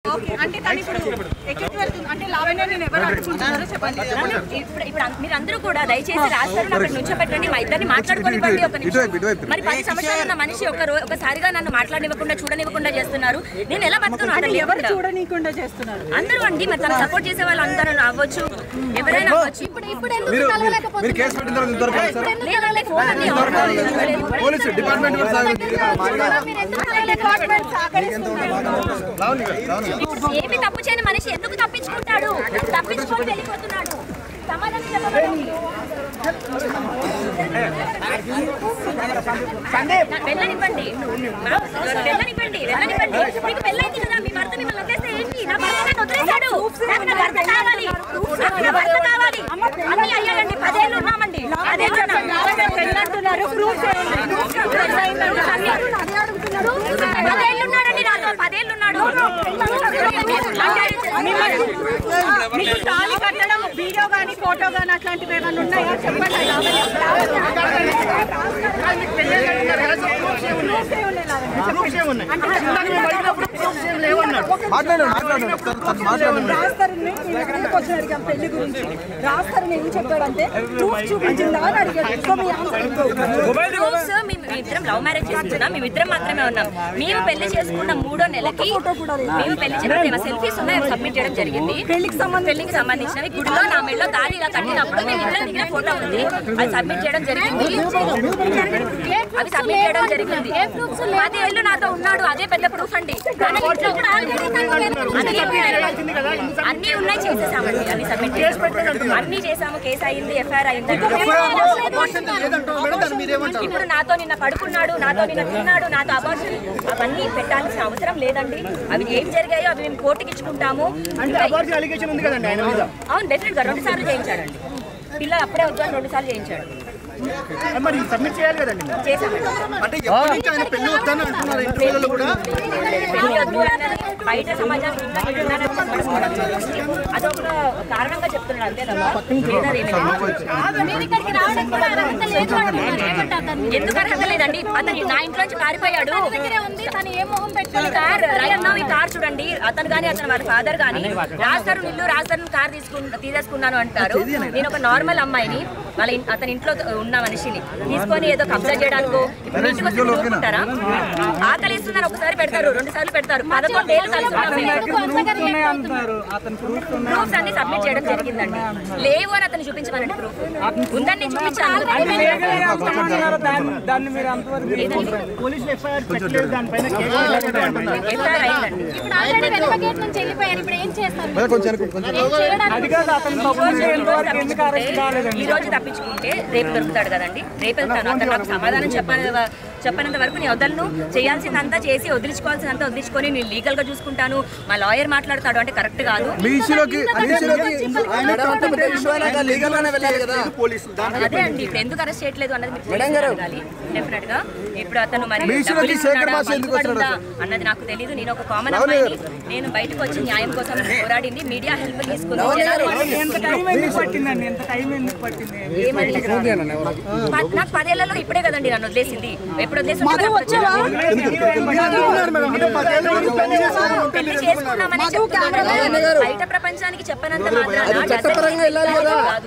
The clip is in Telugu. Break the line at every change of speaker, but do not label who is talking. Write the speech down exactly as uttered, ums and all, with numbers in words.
ఓకే అంటే తను ఇప్పుడు ఎక్కడికి వెళ్తుంది అంటే లావణ్య నేను ఎవరు అనుకుంటున్నారో చెప్పండి.
ఇప్పుడు ఇప్పుడు మీరందరూ కూడా దయచేసి రాజ్ తరుణ్ అక్కడ నుంచోబెట్టండి, మా ఇద్దరిని మాట్లాడుకోనివ్వండి. ఒక నిమిషం. మరి పది సంవత్సరాలు ఉన్న మనిషి ఒక ఒకసారిగా నన్ను మాట్లాడనివ్వకుండా చూడనివ్వకుండా చేస్తున్నారు. నేను ఎలా బతుకున్నాను? ఎవరు
చూడనీయకుండా చేస్తున్నారు?
అందరూ అండి. మరి తను సపోర్ట్ చేసే వాళ్ళు అందరూ అవ్వచ్చు, ఎవరైనా అవ్వచ్చు. ఇప్పుడు ఇప్పుడు ఏమి తప్పు చేయని మనిషి ఎందుకు తప్పించుకుంటాడు? తప్పించుకొని వెళ్ళిపోతున్నాడు. సమాధానం చెప్పండి. వెళ్ళనివ్వండి, వెళ్ళనివ్వండి, వెళ్ళనివ్వండి. మీకు పెళ్ళైంది కదా, మీ భర్త మిమ్మల్ని వదిలేస్తే ఏంటి? నా భర్త నన్ను వదిలేశాడు, నాకు నా భర్త కావాలి, నాకు నా భర్త కావాలి. అన్నీ అయ్యాయండి, పదేళ్ళు ఉన్నామండి. పదేళ్ళు ఉన్నాడండి నాతో, పదేళ్ళు ఉన్నాడు.
మీకు తాళి కట్టడం వీడియో కానీ ఫోటో కానీ అట్లాంటివి ఏమైనా ఉన్నాయా చెప్పండి. పెళ్లి గురించి రాజ్ తరుణ్ ఏం చెప్పాడంటే ప్రూఫ్ చూపించిందా అని అడిగాడు.
మేమిద్దరం లవ్ మ్యారేజ్ చేసుకున్నాం, మేమిద్దరం మాత్రమే ఉన్నాం. మేము పెళ్లి చేసుకున్న మూడో నెలకి మేము పెళ్లి చేసుకున్న సెల్ఫీస్ ఉన్నాయి, సబ్మిట్ చేయడం జరిగింది. పెళ్లికి పెళ్లికి సంబంధించినవి గుడిలో నా మెడలో తాళి ఇలా కట్టినప్పుడు మేము ఇద్దరం దిగిన ఫోటో ఉంది, అది సబ్మిట్ చేయడం జరిగింది. అవి సబ్మిట్ చేయడం జరిగింది. పదేళ్ళు నాతో ఉన్నాడు, అదే పెద్ద ప్రూఫ్ అండి. అన్ని ఉన్నాయి, చేసేసామండి, అన్ని సబ్మిట్ చేసాము, అన్ని చేసాము. కేసు అయింది, ఎఫ్ఐఆర్ అయింది. ఇప్పుడు నాతో నిన్న పడుకున్నాడు, నాతో నిన్న తిన్నాడు, నాతో అబార్షన్ అవన్నీ పెట్టాల్సిన అవసరం లేదండి. అవి ఏం జరిగాయో అవి మేము కోర్టుకి ఇచ్చుకుంటాము. అవును, డెఫినెట్ గా రెండు సార్లు చేయించాడండి. పిల్లలు అప్పుడే వద్దని రెండు సార్లు చేయించాడు. బయట సమాజానికి అదొక కారణంగా చెప్తున్నాడు అంతే. ఎందుకు అర్హత లేదండి? అతను నా ఇంట్లో నుంచి పారిపోయాడు. ఈ కార్ చూడండి, అతను కానీ అతను వారి ఫాదర్ కానీ రాజ్ తరుణ్ ఇల్లు రాజ్ తరుణ్ కార్ తీసుకు తీసేసుకున్నాను అంటారు. నేను ఒక నార్మల్ అమ్మాయిని, వాళ్ళ అతని ఇంట్లో ఉన్న మనిషిని తీసుకొని ఏదో కబ్జా చేయడానికో ఇప్పుడు ఇంటికి వచ్చి చూసుకుంటారా? ఆకలి ఇస్తున్నారు, ఒకసారి పెడతారు, రెండు సార్లు పెడతారు. పదకొండు ఏళ్ళు ప్రూఫ్స్ అన్ని సబ్మిట్ చేయడం జరిగిందండి. లేవు అని అతను చూపించమనండి. ప్రూఫ్ ఉందని నేను చూపించాను. ఈ రోజు తప్పించుకుంటే రేపు దొరుకుతాడు కదండి. రేపు వెళ్తాను. అతను నాకు సమాధానం చెప్పాలి చెప్పనంత వరకు నేను వదలను. చేయాల్సిందంతా చేసి వదిలించుకోవాల్సిందంతా వదిలించుకొని నేను లీగల్ గా చూసుకుంటాను. మా లాయర్ మాట్లాడతాడు అంటే కరెక్ట్ కాదు. అదే అండి, ఇప్పుడు ఎందుకు అరెస్ట్ చేయట్లేదు అన్నది డెఫినెట్ గా. ఇప్పుడు అతను మరి అన్నది నాకు తెలియదు. నేను ఒక కామన్ అమ్మాయిని, నేను బయటకు వచ్చి న్యాయం కోసం పోరాడింది, మీడియా హెల్ప్ తీసుకుంది. నాకు పదేళ్లలో ఇప్పుడే కదండి నన్ను వదిలేసింది. ఎప్పుడు వదిలేసి పెళ్లి చేసుకున్నామని బయట ప్రపంచానికి చెప్పనంత మాత్రాన